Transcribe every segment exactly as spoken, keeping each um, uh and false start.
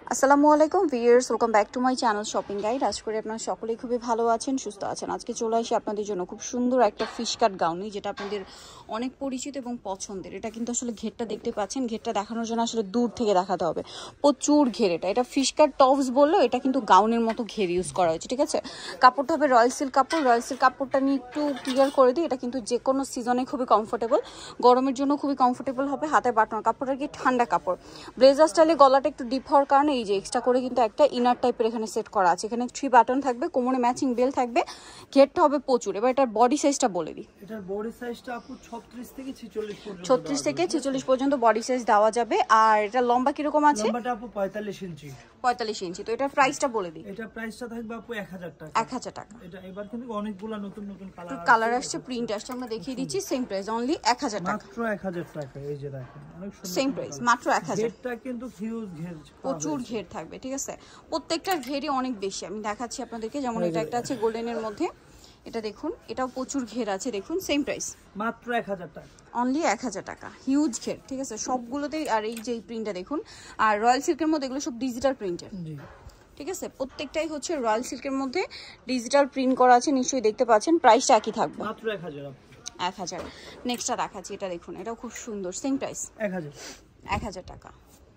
আসসালামু আলাইকুম viewers, welcome back to my channel shopping guide. আজ করে আপনারা সকলেই খুবই ভালো আছেন, সুস্থ আছেন। আজকে চলে আসি আপনাদের জন্য খুব সুন্দর একটা ফিশ কাট গাউনি, যেটা আপনাদের অনেক পরিচিত এবং পছন্দের। এটা কিন্তু আসলে ঘেরটা দেখতে পাচ্ছেন, ঘেরটা দেখানোর জন্য আসলে দূর থেকে দেখাতে হবে। প্রচুর ঘের, এটা এটা ফিশ কাট টপস বললেও এটা কিন্তু গাউনের মতো ঘের ইউজ করা হয়েছে, ঠিক আছে। কাপড়টা হবে রয়্যাল সিল্ক কাপড়। রয়্যাল সিল্ক কাপড়টা নিয়ে একটু ক্লিয়ার করে দিই, এটা কিন্তু যে কোনো সিজনে খুবই কমফোর্টেবল, গরমের জন্য খুবই কমফোর্টেবল হবে। হাতে বাটন কাপড়টা কি ঠান্ডা কাপড়। ব্লেজার স্টাইলে গলাটা একটু ডিপ হওয়ার কারণে এই যে এক্সট্রা করে কিন্তু একটা ইনার টাইপের এখানে সেট করা আছে। এখানে থ্রি বাটন থাকবে, কোমরে ম্যাচিং বেল থাকবে, ঘেরটা হবে প্রচুর। এবার এটার বডি সাইজটা বলে দিই। এটার বডি সাইজটা আপু ছত্রিশ থেকে ছেচল্লিশ পর্যন্ত, ছত্রিশ থেকে ছেচল্লিশ পর্যন্ত বডি সাইজ দেওয়া যাবে। আর এটা লম্বা কিরকম আছে? লম্বাটা আপু পঁয়তাল্লিশ ইঞ্চি। পঁয়তাল্লিশ ইঞ্চি। তো এটার প্রাইসটা বলে দিই। এটা প্রাইসটা থাকবে আপু এক হাজার টাকা। এক হাজার টাকা। এটা এবার কিন্তু অনেকগুলা নতুন নতুন কালার কালার আসছে, প্রিন্ট আসছে, আমরা দেখিয়ে দিচ্ছি। সেম প্রাইস, অনলি এক হাজার টাকা, মাত্র এক হাজার টাকা। এই যে দেখেন অনেক সুন্দর সেম প্রাইস, মাত্র এক হাজার। ঘেরটা কিন্তু হিউজ ঘের, প্রচুর ঘের থাকবে, ঠিক আছে। প্রত্যেকটার ঘেরই অনেক বেশি। আমি দেখাচ্ছি আপনাদেরকে, যেমন এটা একটা আছে গোল্ডেনের মধ্যে, এটা দেখুন, এটাও প্রচুর ঘের আছে, দেখুন। সেম প্রাইস, মাত্র এক হাজার টাকা, অনলি এক হাজার টাকা। হিউজ ঘের, ঠিক আছে সবগুলোতেই। আর এই যে প্রিন্টটা দেখুন, আর রয়্যাল সিল্কের মধ্যে এগুলো সব ডিজিটাল প্রিন্টের, ঠিক আছে। প্রত্যেকটাই হচ্ছে রয়্যাল সিল্কের মধ্যে ডিজিটাল প্রিন্ট করা আছে, নিশ্চয়ই দেখতে পাচ্ছেন। প্রাইসটা একই থাকবে, মাত্র এক হাজার। এক হাজার। নেক্সটটা দেখাচ্ছি, এটা দেখুন, এটাও খুব সুন্দর, সেম প্রাইস, এক হাজার, এক হাজার টাকা।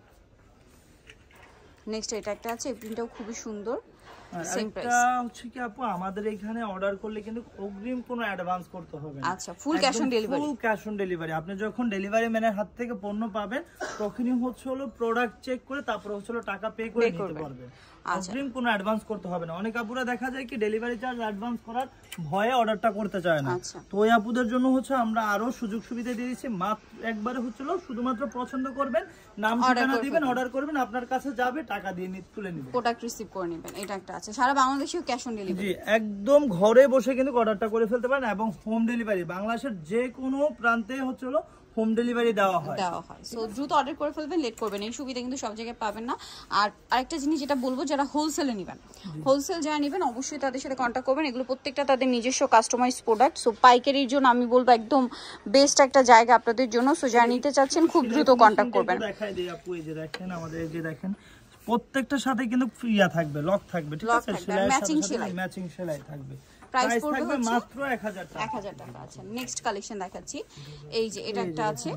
নেক্সট এটা একটা আছে, এই প্রিন্টটাও খুবই সুন্দর, সেম প্রাইস। এটা হচ্ছে কি আপু, আমাদের এখানে অর্ডার করলে কিন্তু অগ্রিম কোনো অ্যাডভান্স করতে হবে না। আচ্ছা, full cash on delivery. Full cash on delivery. আপনি যখন ডেলিভারি ম্যানের হাত থেকে পণ্য পাবেন, তখনই হচ্ছে হলো প্রোডাক্ট চেক করে তারপর হচ্ছে হলো টাকা পে করে নিতে পারবেন। অগ্রিম কোনো অ্যাডভান্স করতে হবে না। অনেক আপুরা দেখা যায় কি ডেলিভারি চার্জ অ্যাডভান্স করার ভয়ে অর্ডারটা করতে চায় না। তো ওই আপুদের জন্য হচ্ছে আমরা আরো সুযোগ সুবিধা দিয়ে দিচ্ছি। মাত্র একবারে হচ্ছে হলো শুধুমাত্র পছন্দ করবেন, নাম ঠিকানা দিবেন, অর্ডার করবেন, আপনার কাছে যাবে, টাকা দিয়ে তুলে নেবেন, প্রোডাক্ট রিসিভ করে নেবেন। এটা একটা আছে, সারা বাংলাদেশেও ক্যাশ অন ডেলিভারি। জি, একদম ঘরে বসে কিন্তু অর্ডারটা করে ফেলতে পারেন এবং হোম ডেলিভারি বাংলাদেশের যে কোনো প্রান্তে হচ্ছে হলো হোম ডেলিভারি দেওয়া হয় দেওয়া হয় সো দ্রুত অর্ডার করে ফেলবেন, লেট করবেন। এই সুবিধা কিন্তু সব জায়গায় পাবেন না। আর আরেকটা জিনিস যেটা বলবো, যারা হোলসেলে নেবেন, হোলসেল যারা নেবেন অবশ্যই তাদের সাথে কন্ট্যাক্ট করবেন। এগুলো প্রত্যেকটা তাদের নিজস্ব কাস্টমাইজ প্রোডাক্ট। সো পাইকারির জন্য আমি বলবো একদম বেস্ট একটা জায়গা আপনাদের জন্য। সো যারা নিতে চাচ্ছেন খুব দ্রুত কন্ট্যাক্ট করবেন। দেখাই দিই আপু, এই যে দেখেন আমাদের, এই যে দেখেন প্রত্যেকটার সাথে কিন্তু ইয়া থাকবে, লক থাকবে, ঠিক আছে, ম্যাচিং সেলাই, ম্যাচিং সেলাই থাকবে। প্রাইস পড়বে মাত্র এক হাজার টাকা, এক হাজার টাকা। আচ্ছা, নেক্সট কালেকশন দেখাচ্ছি। এই যে এটা একটা আছে,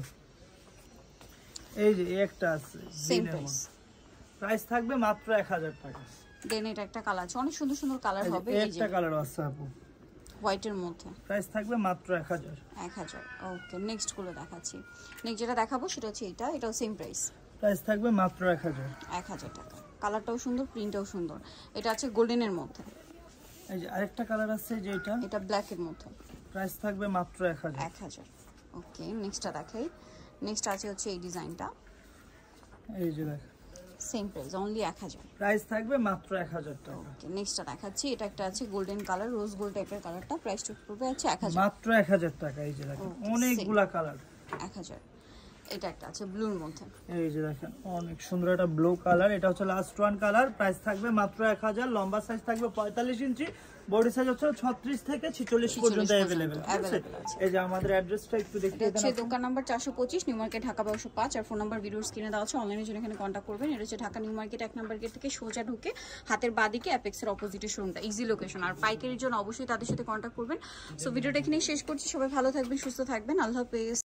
এই যে একটা আছে, সেম প্রাইস, প্রাইস থাকবে মাত্র এক হাজার টাকা। দেন এটা একটা কালার আছে, অনেক সুন্দর সুন্দর কালার হবে। এই যে একটা কালার আছে আপু হোয়াইটের মধ্যে, প্রাইস থাকবে মাত্র এক হাজার, এক হাজার। ওকে, নেক্সট গুলো দেখাচ্ছি। নেক্সট যেটা দেখাবো সেটা হচ্ছে এটা, এটাও সেম প্রাইস, প্রাইস থাকবে মাত্র এক হাজার, এক হাজার টাকা। কালারটাও সুন্দর, প্রিন্টটাও সুন্দর। এটা আছে গোল্ডেনের মধ্যে। এই যে আরেকটা কালার আছে, যেটা এটা ব্ল্যাকের মধ্যে, প্রাইস থাকবে মাত্র এক হাজার, এক হাজার। ওকে, নেক্সটটা দেখাই। নেক্সট আছে হচ্ছে এই ডিজাইনটা, এই যে দেখেন সেম প্রাইস, অনলি এক হাজার, প্রাইস থাকবে মাত্র এক হাজার টাকা। ওকে, নেক্সটটা দেখাচ্ছি। এটা একটা আছে গোল্ডেন কালার, রোজ গোল্ড টাইপের কালারটা, প্রাইস পড়বে হচ্ছে এক হাজার, মাত্র এক হাজার টাকা। এই যে দেখেন অনেকগুলা কালার, এক হাজার। এটা একটা আছে ব্লুর মধ্যে, এই যে দেখেন অনেক সুন্দর একটা ব্লু কালার, এটা হচ্ছে লাস্ট ওয়ান কালার। প্রাইস থাকবে মাত্র এক হাজার। লম্বা সাইজ থাকবে পঁয়তাল্লিশ ইঞ্চি, বডি সাইজ হচ্ছে ছত্রিশ থেকে ছেচল্লিশ পর্যন্ত अवेलेबल আছে। এই যে আমাদের অ্যাড্রেসটা একটু দেখিয়ে দেন। এটা হচ্ছে দোকান নাম্বার চারশো পঁচিশ, নিউ মার্কেট, ঢাকা বারোশো পাঁচ। আর ফোন নাম্বার ভিডিওর স্ক্রিনে দেওয়া আছে, অনলাইনের জন্য এখানে কন্ট্যাক্ট করবেন। এটা হচ্ছে ঢাকা নিউ মার্কেট এক নাম্বার গেট থেকে সোজা ঢুকে হাতের বাদিকে অ্যাপেক্সের অপোজিটে শোরুমটা, ইজি লোকেশন। আর পাইকারির জন্য অবশ্যই তাদের সাথে কন্ট্যাক্ট করবেন। সো ভিডিওটা এখানেই শেষ করছি। সবাই ভালো থাকবেন, সুস্থ থাকবেন, আল্লাহ হাফেজ।